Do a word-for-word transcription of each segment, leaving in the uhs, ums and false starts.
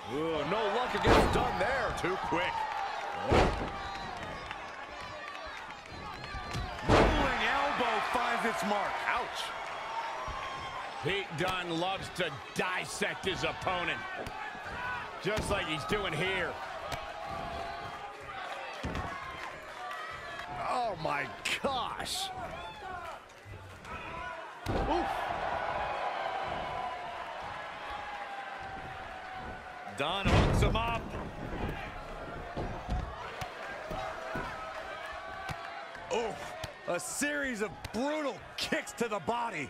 Ooh, no luck against Dunn there. Too quick. Rolling elbow finds its mark. Ouch. Pete Dunne loves to dissect his opponent, just like he's doing here. Oh my gosh. Oof. Dunn hooks him up. Oof. A series of brutal kicks to the body.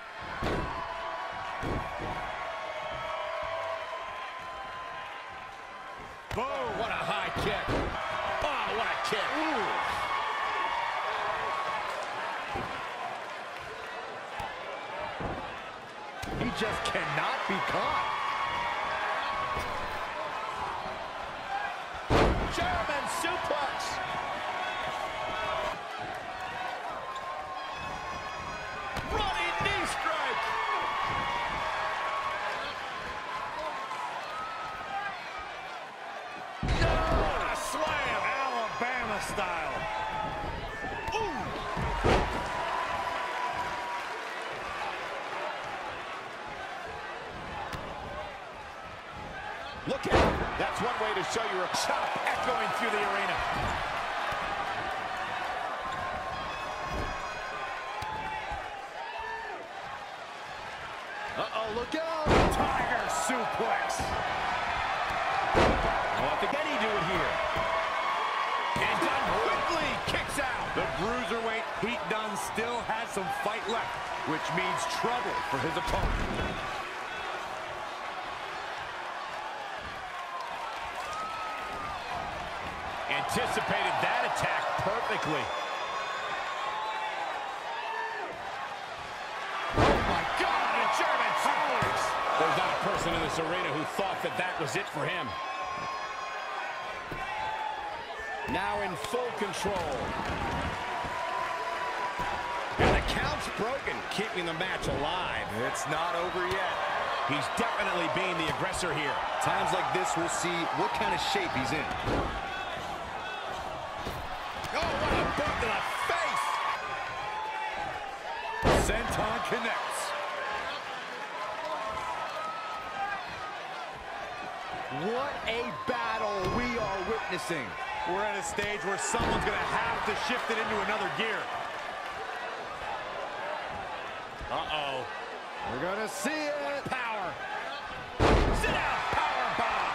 Boom, what a high kick. Oh, what a kick. Ooh. He just cannot be caught. German suplex. Running knee strike. No! A slam. Alabama style. Ooh. Look out. That's one way to show you're a chop echoing through the arena. Uh-oh, look out. Tiger suplex. What can he do it here? And Dunn quickly kicks out. The bruiserweight Pete Dunne still has some fight left, which means trouble for his opponent. Anticipated that attack perfectly. Oh my God, a German suplex! There's not a person in this arena who thought that that was it for him. Now in full control. And the count's broken, keeping the match alive. It's not over yet. He's definitely being the aggressor here. Times like this, we'll see what kind of shape he's in. Oh, what a boot to the face! Senton connects. What a battle we are witnessing. We're at a stage where someone's going to have to shift it into another gear. Uh-oh. We're going to see it. Power. Sit down. Power bomb.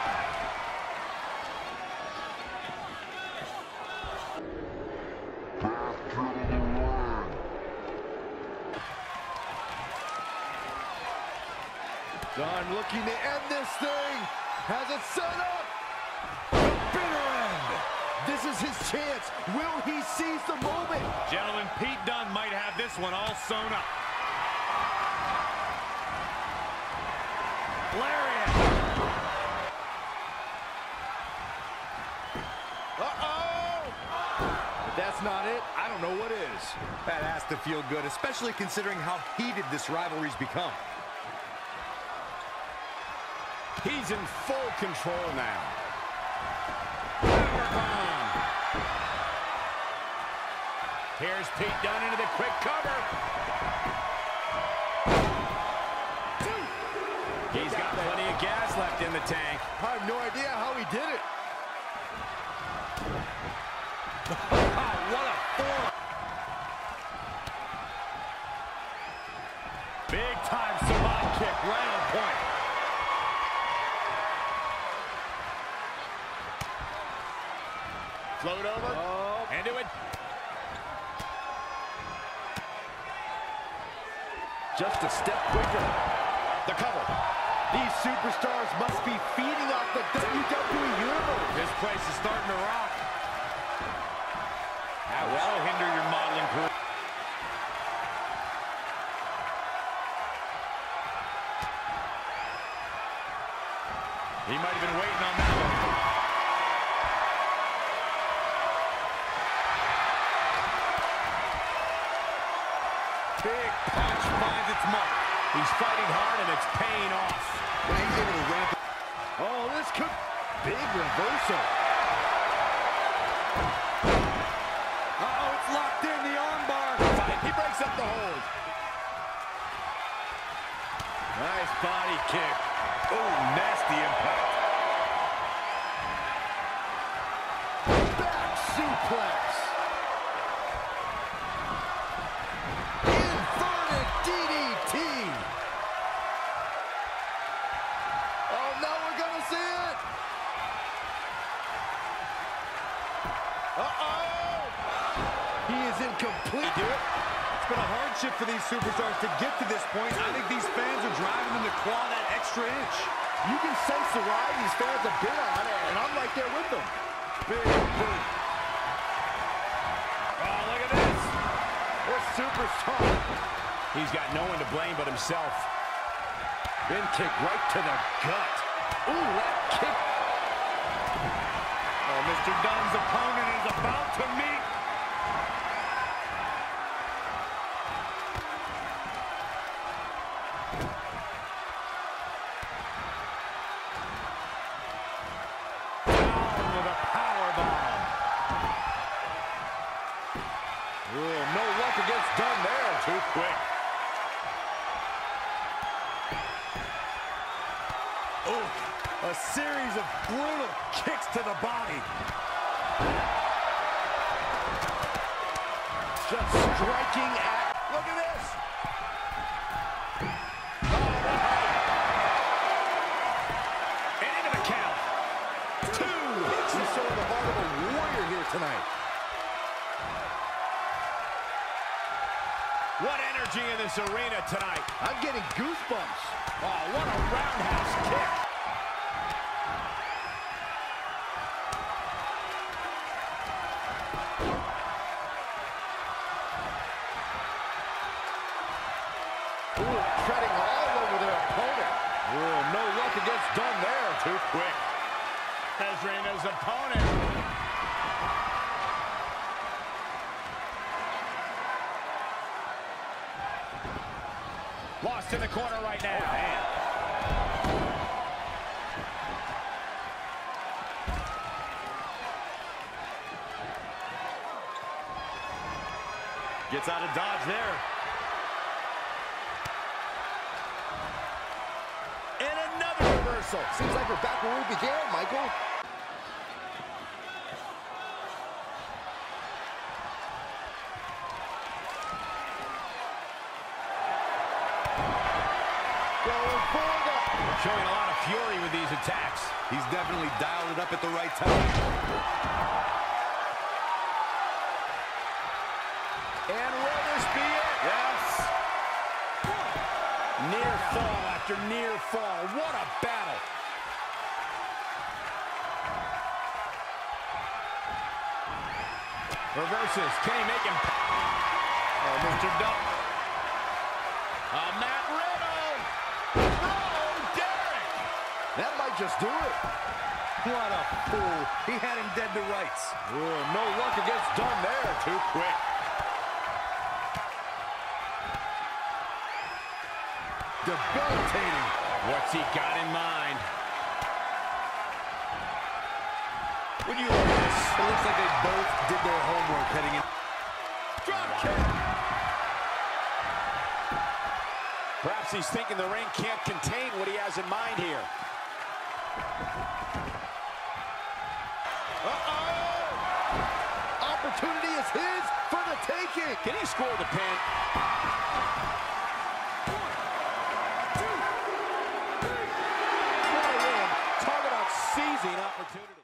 Dunn looking to end this thing. Has it set up. The bitter end. This is his chance. Will he seize the moment? Gentlemen, Pete Dunne might have this one all sewn up. Lariat. Uh-oh. If that's not it, I don't know what is. That has to feel good, especially considering how heated this rivalry's become. He's in full control now. Powerbomb. Here's Pete Dunne into the quick cover. He's got plenty of gas left in the tank. I have no idea how he did it. Oh, what a form. Big time Samoan kick right on point. Float over, Oh. and do it. Just a step quicker. The cover. These superstars must be feeding off the W W E Universe. This place is starting to rock. That will hinder your modeling career. He might have been waiting on that one. Big punch finds its mark. He's fighting hard and it's paying off. When he's able to ramp it. Oh, this could... Big reversal. Uh-oh, it's locked in, the armbar. He breaks up the hold. Nice body kick. Oh, nasty impact. Back suplex. Inverted D D T. Oh, now we're gonna see it. Uh-oh. He is in complete... Do it. It's been a hardship for these superstars to get to this point. I think these fans are driving them to claw that extra inch. You can sense the ride these fans have been on, and I'm right there with them. Big boot. Oh, look at this. This superstar. He's got no one to blame but himself. Then kick right to the gut. Ooh, that kick. Oh, Mister Dunn's opponent is about to meet. Down with a power bomb. Ooh, no luck against Dunn there. Too quick. Ooh, a series of brutal kicks to the body. Just striking at... Look at this. And into the count. Two. We saw the heart of a warrior here tonight. What energy in this arena tonight. I'm getting goosebumps. Oh, what a roundhouse kick. Ooh, treading all over their opponent. Ooh, no luck against Dunn there. Too quick. Ezreina's opponent. Lost in the corner right now. Oh, man. Gets out of dodge there. And another reversal. Seems like we're back where we began, Michael. Going for the... Showing a lot of fury with these attacks. He's definitely dialed it up at the right time. And will this be it? Yes. Near fall after near fall. What a battle. Reverses. Can he make him? Oh, Mister Dunn. Uh, Matt Riddle. Oh, Derek. That might just do it. What a fool. He had him dead to rights. Ooh, no luck against Dunn there. Too quick. Debilitating. What's he got in mind? When you look at this, It looks like they both did their homework heading in. drop kick. Perhaps he's thinking the ring can't contain what he has in mind here. Uh-oh! Opportunity is his for the taking. Can he score the pin? What a win. Talk about seizing opportunity.